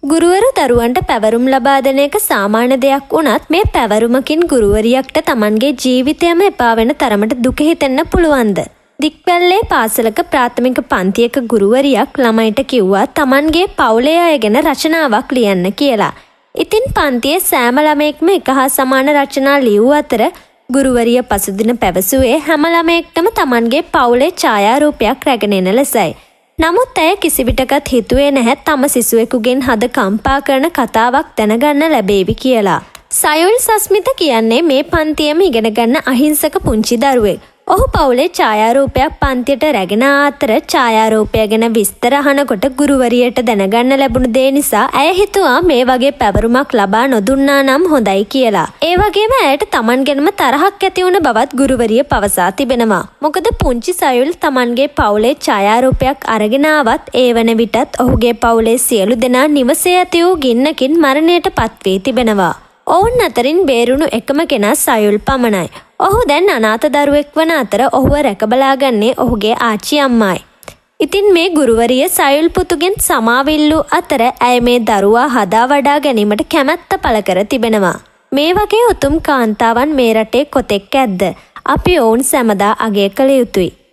ගුරුවරු දරුවන්ට පැවරුම් ලබා දෙන එක සාමාන්‍ය දෙයක් වුණත් මේ පැවරුමකින් ගුරුවරියක්ට Tamanගේ ජීවිතයම එපා වෙන තරමට දුක හිතෙන්න පුළුවන්ද? දික්වැල්ලේ පාසලක ප්‍රාථමික පන්තියක ගුරුවරියක් ළමයිට කිව්වා Tamanගේ පවුලේ අය ගැන රචනාවක් ලියන්න කියලා. ඉතින් පන්තියේ සෑම ළමයෙක්ම එක හා සමාන රචනා ලියූ අතර ගුරුවරිය පසුදින පැවසුවේ හැම ළමයෙක්ටම Tamanගේ පවුලේ ඡායාරූපයක් රැගෙන එන ලෙසයි. නමුත් ඇය කිසිවිටකත් හිතුවේ නැහැ තම සිසුවෙකුගෙන් හද කම්පා කරන කතාවක් දැනගන්න ලැබේවි කියලා. සයුල් සස්මිත කියන්නේ මේ පන්තියේම ඉගෙන ගන්න අහිංසක පුංචි දරුවෙක්. ඔහු පවුලේ ඡායාරූපයක් පන්තියට රැගෙන අතර ඡායාරූපය ගැන විස්තර අහනකොට ගුරුවරියට දැනගන්න ලැබුණු දේ නිසා ඇය හිතුවා මේ වගේ පැවරුමක් ලබා නොදුන්නා නම් හොඳයි කියලා. ඒ වගේම ඇයට Taman ගැනම තරහක් ඇති වුණ බවත් ගුරුවරිය පවසා තිබෙනවා. මොකද පුංචි සයුල් Tamanගේ පවුලේ ඡායාරූපයක් අරගෙන ආවත් ඒ වන විටත් ඔහුගේ පවුලේ සියලු දෙනා නිවසේ ඇති වූ ගින්නකින් මරණයට පත් වී තිබෙනවා. ඔවුන් අතරින් බේරුණු එකම කෙනා සයුල් පමණයි. ඔහු දැන් අනාථ දරුවෙක් වන අතර ඔහුව රැකබලාගන්නේ ඔහුගේ ආච්චි අම්මායි. ඉතින් මේ ගුරුවරිය සයුල් පුතුගෙන් සමාවිල්ලු අතර ඇය මේ දරුවා හදා වඩා ගැනීමට කැමැත්ත පළ කර තිබෙනවා. මේ වගේ උතුම් කාන්තාවන් මේ රටේ කොතෙක් ඇද්ද? අපි ඔවුන් සැමදා අගය කළ යුතුයි.